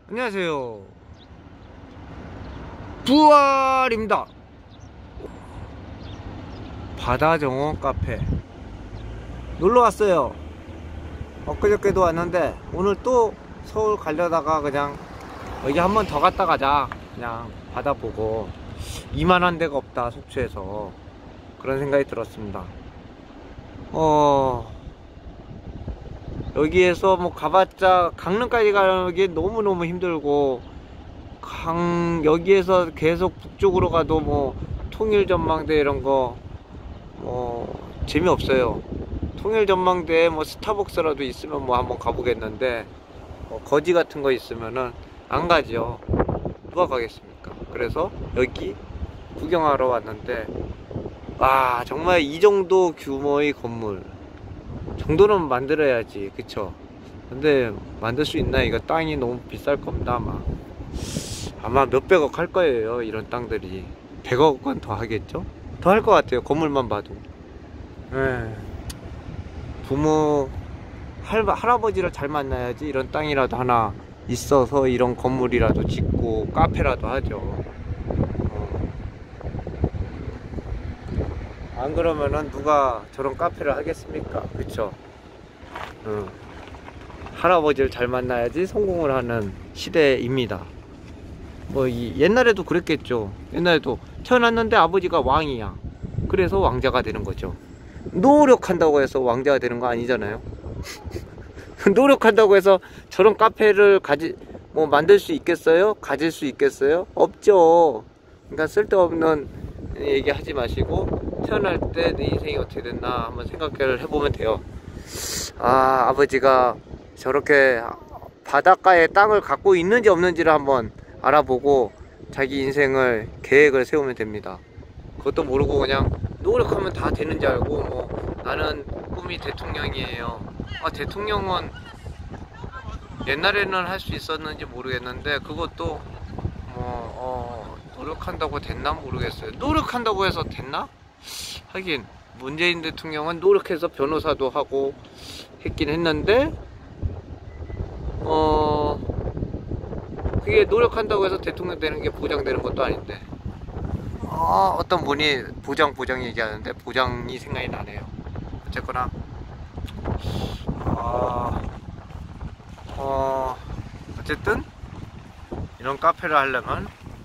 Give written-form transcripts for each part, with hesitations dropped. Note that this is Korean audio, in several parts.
안녕하세요. 부활입니다. 바다정원 카페 놀러 왔어요. 엊그저께도 왔는데 오늘 또 서울 가려다가 그냥 여기 한 번 더 갔다 가자. 그냥 바다 보고 이만한 데가 없다 속초에서, 그런 생각이 들었습니다. 여기에서 뭐 가봤자 강릉까지 가기 너무너무 힘들고, 여기에서 계속 북쪽으로 가도 뭐 통일전망대 이런 거 뭐 재미없어요. 통일전망대에 뭐 스타벅스라도 있으면 뭐 한번 가보겠는데, 거지 같은 거 있으면은 안 가죠. 누가 가겠습니까? 그래서 여기 구경하러 왔는데, 와, 정말 이 정도 규모의 건물 정도는 만들어야지, 그쵸? 근데 만들 수 있나? 이거 땅이 너무 비쌀 겁니다. 아마 몇백억 할 거예요. 이런 땅들이 100억 원 더 하겠죠? 더 할 것 같아요, 건물만 봐도. 부모 할아버지를 잘 만나야지 이런 땅이라도 하나 있어서 이런 건물이라도 짓고 카페라도 하죠. 안 그러면은 누가 저런 카페를 하겠습니까? 그쵸? 할아버지를 잘 만나야지 성공을 하는 시대입니다. 옛날에도 그랬겠죠. 옛날에도 태어났는데 아버지가 왕이야. 그래서 왕자가 되는 거죠. 노력한다고 해서 왕자가 되는 거 아니잖아요. 노력한다고 해서 저런 카페를 만들 수 있겠어요? 가질 수 있겠어요? 없죠. 그러니까 쓸데없는 얘기 하지 마시고, 태어날 때 내 인생이 어떻게 됐나 한번 생각을 해보면 돼요. 아버지가 저렇게 바닷가에 땅을 갖고 있는지 없는지를 한번 알아보고 자기 인생을 계획을 세우면 됩니다. 그것도 모르고 그냥 노력하면 다 되는지 알고 나는 꿈이 대통령이에요. 대통령은 옛날에는 할 수 있었는지 모르겠는데, 그것도 노력한다고 됐나 모르겠어요. 노력한다고 해서 됐나? 하긴 문재인 대통령은 노력해서 변호사도 하고 했긴 했는데, 그게 노력한다고 해서 대통령 되는 게 보장되는 것도 아닌데, 어떤 분이 보장 얘기하는데 보장이 생각이 나네요. 어쨌거나 어쨌든 이런 카페를 하려면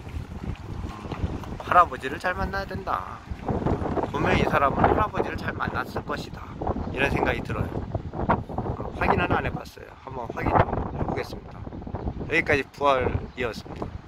할아버지를 잘 만나야 된다. 분명히 이 사람은 할아버지를 잘 만났을 것이다, 이런 생각이 들어요. 확인은 안 해봤어요. 한번 확인 좀 해보겠습니다. 여기까지 부활이었습니다.